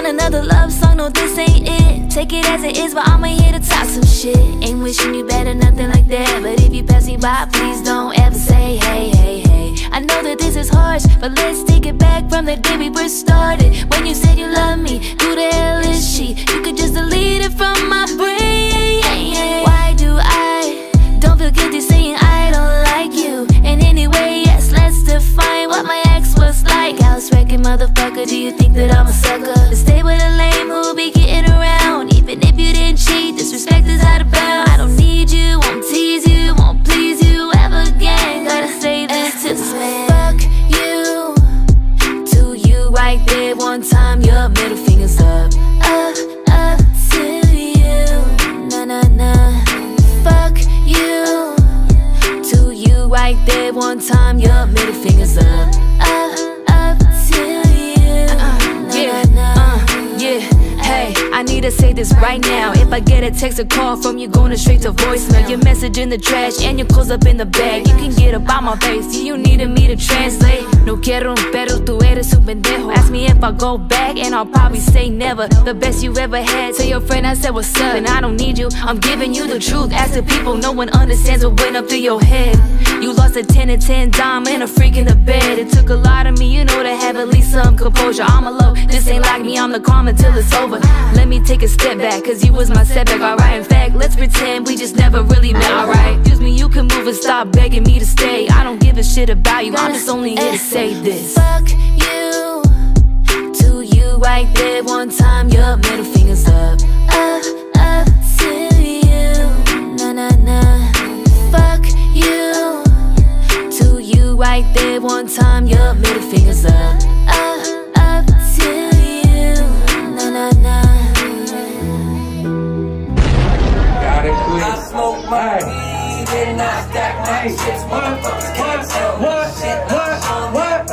want another love song, no this ain't it. Take it as it is, but I'ma here to talk some shit. Ain't wishing you better, nothing like that. But if you pass me by, please don't ever say hey, hey, hey. I know that this is harsh, but let's take it back from the day we first started. When you said you love me, who the hell is she? You could just delete it from my brain. Why do I don't feel guilty saying I don't like you? And anyway, yes, let's define what my ex was like. House wrecking motherfucker, do you think that I'm a sucker? To stay with a lame who'll be getting around. Even if you didn't cheat, disrespect is out of bounds. I don't need you, won't tease you, won't please you ever again. Gotta say this to this man. Fuck you, to you right there one time, your middle finger's up. Up to you, nah, nah, nah. Fuck you, to you right there one time, your middle finger's up. Up to you, nah, nah. Yeah, hey, I need to say this right now. If I get a text or call from you going straight to voicemail, your message in the trash and your clothes up in the bag, you can get about my face, you needed me to translate. No quiero, pero tú eres un pendejo. Ask me if I go back and I'll probably say never. The best you ever had, tell your friend I said what's up. And I don't need you, I'm giving you the truth. Ask the people, no one understands what went up through your head. You lost a 10 and 10 dime and a freak in the bed. It took a lot of me, you know, to have at least some composure. I'm alone, this ain't like me, I'm the calm until it's over. Let me take a step back, cause you was my setback, alright? In fact, let's pretend we just never really met, alright? Excuse me, you can move and stop begging me to stay. I don't give a shit about you, I'm just only here to say this. Fuck you, to you right there one time, your middle finger's up. Up to you, nah, nah, nah. Fuck you, to you right there one time, your middle finger's up. Up to you, nah, nah, nah. I smoke my weed and I stack my chips. Motherfuckers can't tell me shit. What?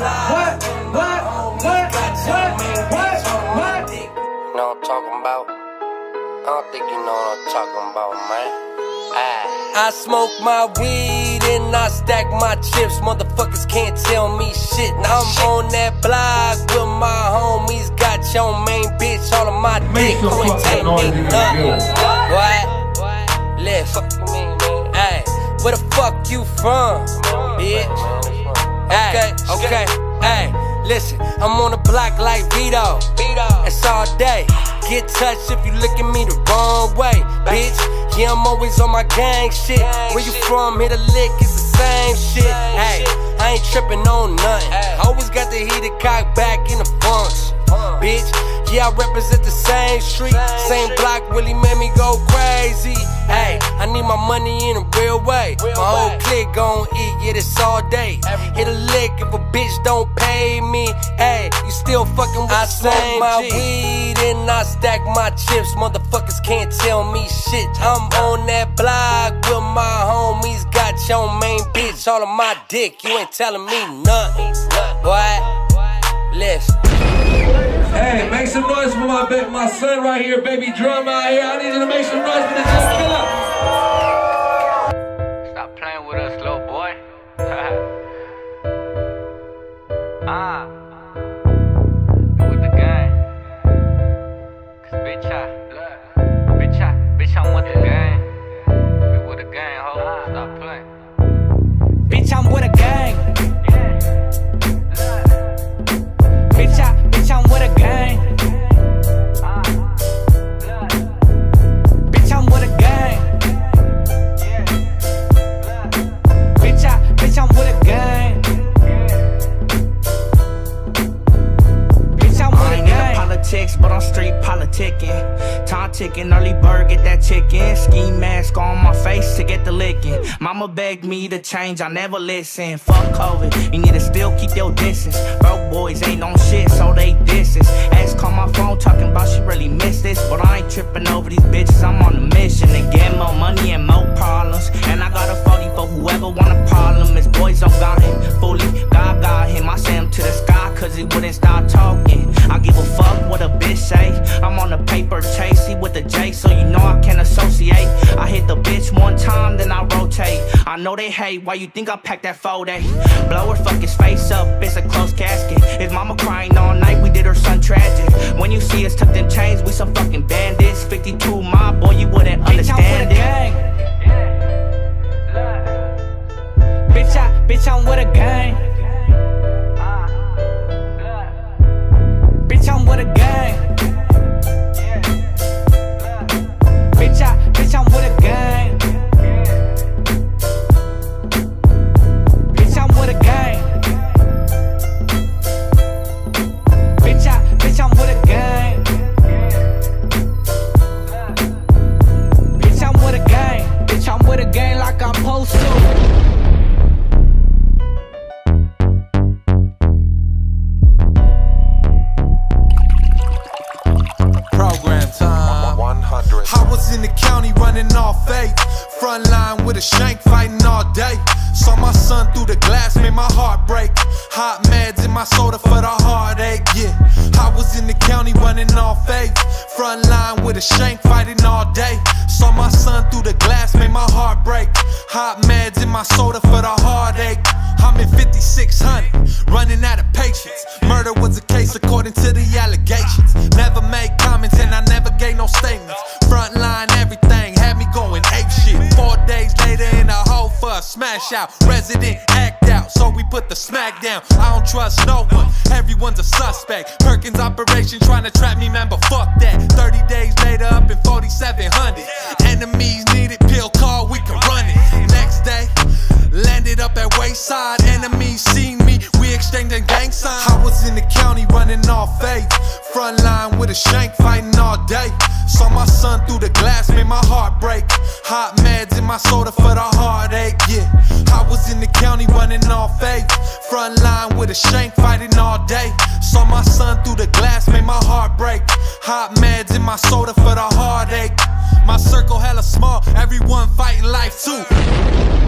You know what I'm talking about? I don't think you know what I'm talking about, man. I smoke my weed and I stack my chips. Motherfuckers can't tell me shit. Now I'm on that block with my homies. Got your main bitch all of my dick. You ain't tell me nothing. What? Listen, hey, where the fuck you from, bitch? Okay, hey, listen, I'm on the block like Vito. It's all day. Get touched if you look at me the wrong way, bitch. Yeah, I'm always on my gang shit. Where you from? Hit a lick, it's the same shit. Hey, I ain't tripping on nothing. Always got the heated cock back in the function, bitch. Yeah, I represent the same street, same block, really made me go crazy. Hey, I need my money in a real way. My whole clique gon' eat, yeah, this all day. Hit a lick if a bitch don't pay me. Hey, you still fucking with the same I smoke my weed and I stack my chips. Motherfuckers can't tell me shit. I'm on that block with my homies. Got your main bitch all of my dick. You ain't telling me nothing. What? Listen. Hey, make some noise for my son right here, baby drum out here. I need you to make some noise for this young killer. Stop playing with us, little boy. With the gang. Cause bitch, I'm with the gang. Be with the gang, ho. Stop playing. Bitch, I'm with a gang. Bitch, I'm with a gang. Bitch, I'm with a gang. Bitch, I'm with a gang. Bitch, I'm with a gang. Politics, but I'm street politicking. Time ticking, early bird, get that chicken. Ski mask on my face to get the licking. Mama begged me to change, I never listen. Fuck COVID, you need to still keep your distance. Broke boys ain't on shit, so they disses. Ask call my phone talking about she really missed this. But I ain't tripping over these bitches, I'm on a mission to get more money and more problems. And I got a 40 for whoever want a problem. His boys don't got him fully, God got him. I sent him to the sky cause he wouldn't stop talking. I give a fuck what a bitch say. I'm on the paper chase, he with the J, so you know I can't associate. I hit the bitch one time, then I rotate. I know they hate, why you think I packed that 4-day? Blow her, fuck his face up, it's a closed casket. His mama crying all night, we did her son tragic. When you see us tucked in chains, we some fucking bandits. 52 mob, boy, you wouldn't understand it. Bitch, I'm with a gang. Bitch, I'm with a gang. Bitch, I'm with a gang. Bitch, I'm with a gang. Bitch, I'm with a gang. Bitch, I'm with a gang. Bitch, I'm with a gang like I'm supposed to. I was in the county running off faith, front line with a shank fighting all day. Saw my son through the glass, made my heart break. Hot meds in my soda for the heartache, yeah. I was in the county running off faith, front line with a shank fighting all day. Saw my son through the glass, made my heart break. Hot meds in my soda for the heartache. I'm in 5600, running out of patience. Murder was a case according to the allegations. Never made comments and I never gave no statements. Frontline everything had me going ape shit. 4 days later in a hole for a smash out. Resident act out, so we put the smack down. I don't trust no one, everyone's a suspect. Perkins operation trying to trap me, man, but fuck that. 30 days later up in 4700. Enemies needed, pill call, we can run it. Next day, landed up at Wayside. Enemies seen me, we exchanging gang signs. I was in the county running off faith, front line with a shank fighting all day. Saw my son through the glass, made my heart break. Hot meds in my soda for the heartache, yeah. I was in the county running off faith, front line with a shank fighting all day. Saw my son through the glass, made my heart break. Hot meds in my soda for the heartache. My circle hella small, everyone fighting life too.